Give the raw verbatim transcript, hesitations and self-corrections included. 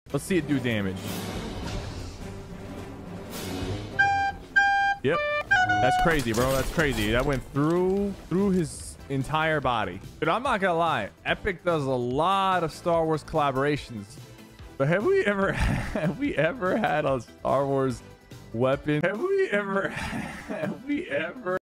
Let's see it do damage. Yep. That's crazy, bro. That's crazy. That went through through his entire body. Dude, I'm not gonna lie. Epic does a lot of Star Wars collaborations. But have we ever have we ever had a Star Wars weapon? Have we ever have we ever